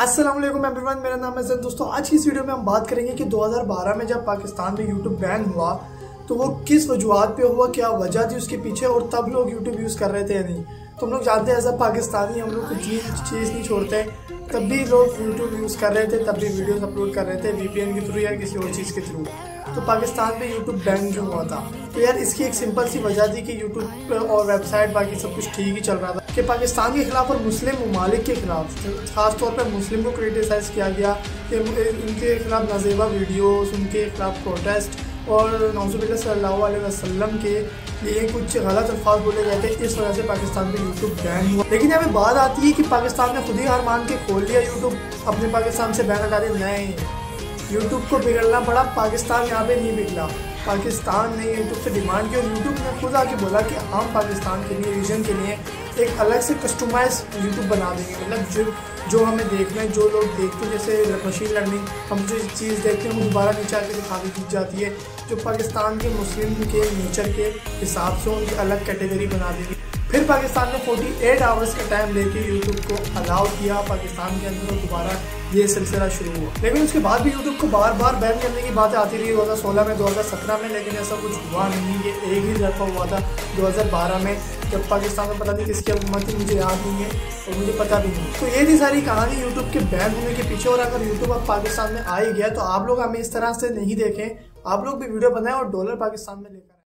अस्सलाम वालेकुम एवरीवन, मेरा नाम है जैन। दोस्तों आज की इस वीडियो में हम बात करेंगे कि 2012 में जब पाकिस्तान में यूट्यूब बैन हुआ तो वो किस वजूहत पे हुआ, क्या वजह थी उसके पीछे और तब लोग यूट्यूब यूज़ कर रहे थे या नहीं। तो हम लोग जानते हैं एज अ पाकिस्तानी हम लोग कुछ चीज़ नहीं छोड़ते, तब भी लोग यूट्यूब यूज़ कर रहे थे, तब भी वीडियोस अपलोड कर रहे थे VPN के थ्रू या किसी और चीज़ के थ्रू। तो पाकिस्तान में यूट्यूब बैन क्यों हुआ था? तो यार इसकी एक सिंपल सी वजह थी कि यूट्यूब और वेबसाइट बाकी सब कुछ ठीक ही चल रहा था कि पाकिस्तान के खिलाफ और मुस्लिम ममालिक के खिलाफ खास तौर पर मुस्लिम को क्रिटिसाइज़ किया गया कि उनके खिलाफ नाजेबा वीडियोस, उनके खिलाफ प्रोटेस्ट और नौजुबिल्लाह सल्लल्लाहु अलैहि वसल्लम के लिए कुछ गलत अल्फाज बोले गए थे। इस वजह से पाकिस्तान में यूट्यूब बैन हुआ। लेकिन यहाँ पे बात आती है कि पाकिस्तान ने खुद ही हार मान के खोल लिया यूट्यूब, अपने पाकिस्तान से बैन हटा दिया। नहीं, यूट्यूब को बिगड़ना पड़ा, पाकिस्तान यहाँ पे नहीं बिगड़ा। पाकिस्तान ने यूट्यूब से डिमांड की और यूट्यूब ने खुद आके बोला कि हम पाकिस्तान के लिए, रीजन के लिए एक अलग से कस्टमाइज यूट्यूब बना देंगे। मतलब जो हमें देखना है, जो लोग देखते हैं, जैसे मशीन लर्निंग, हम जो चीज़ देखते हैं वो दोबारा नीचे आके दिखा दी जाती है, जो पाकिस्तान के मुस्लिम के नेचर के हिसाब से उनकी अलग कैटेगरी बना दी। फिर पाकिस्तान ने 48 आवर्स का टाइम लेके यूट्यूब को अलाउ किया पाकिस्तान के अंदर, दोबारा ये सिलसिला शुरू हुआ। लेकिन उसके बाद भी यूट्यूब को बार बार बैन करने की बातें आती रही 2016 में, 2017 में, लेकिन ऐसा कुछ हुआ नहीं। ये एक ही दफ़ा हुआ था 2012 में, जब पाकिस्तान में पता नहीं किसकी हुकूमत थी, मुझे याद नहीं है और मुझे पता भी नहीं। तो ये थी सारी कहानी यूट्यूब के बैन होने के पीछे। और अगर यूट्यूब अब पाकिस्तान में आ ही गया तो आप लोग हमें इस तरह से नहीं देखें, आप लोग भी वीडियो बनाएं और डॉलर पाकिस्तान में लेकर